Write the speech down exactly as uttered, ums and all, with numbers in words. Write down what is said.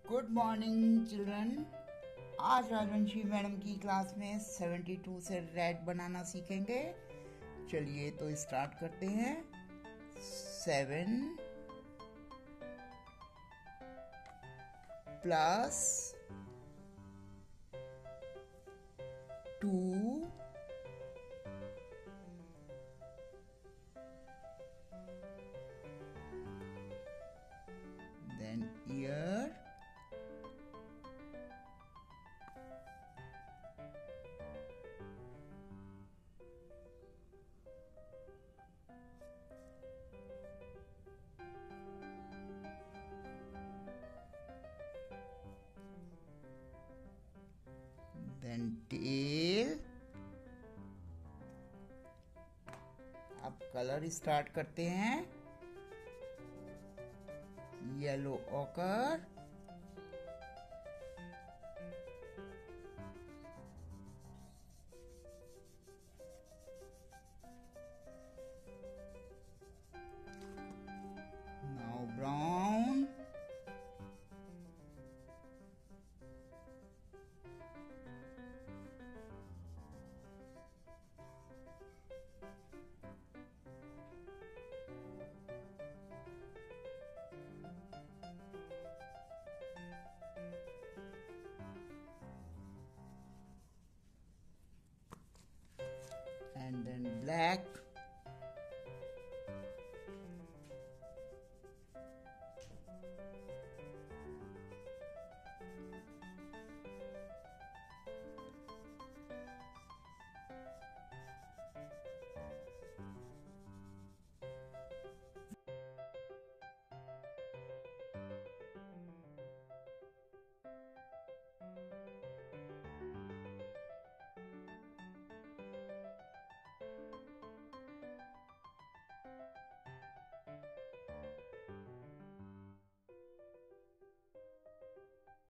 Good morning children. आज Rajvanshi madam की class में बहत्तर से रेड बनाना सीखेंगे। चलिए तो स्टार्ट करते हैं। Seven plus two then year then tail। अब कलर स्टार्ट करते हैं। Yellow occur,